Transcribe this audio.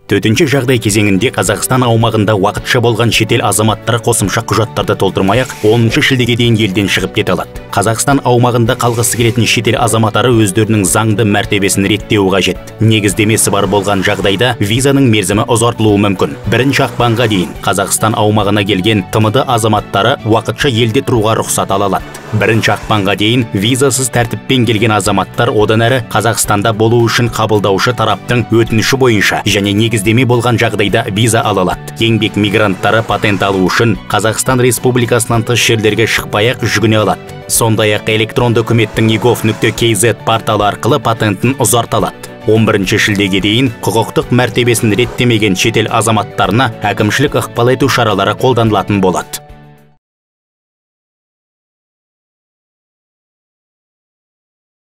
Төтенше жағдай кезеңінде Қазақстан аумағында уақытша болған шетел азаматтары қосымша құжаттарды толтырмай-ақ 10 шілдеге дейін елден шығып кете алады. Қазақстан аумағында қалғысы келетін шетел азаматтары өздерінің заңды мәртебесін реттеуі қажет. Негіздемесі бар болған жағдайда визаның мерзімі ұзартылуы мүмкін. 1 ақпанға дейін Қазақстан аумағына келген ТМД азаматтары уақытша елде тұруға рұқсат ала алады. 1 ақпанға дейін визасыз тәртіппен келген азаматтар одан әрі Қазақстанда болу үшін қабылдаушы тараптың өтініші бойынша және негіздеме болған жағдайда виза ала алады. Еңбек мигранттары патент алу үшін Қазақстан Республикасынан тыс жерлерге шықпай-ақ жүгіне алады. Сондай-ақ электронды үкіметтің egov.kz порталы арқылы патентін ұзарта алады. 11 шілдеге дейін құқықтық мәртебесін реттемеген шетел азаматтарына әкімшілік ықпал ету шаралары қолданылатын болады.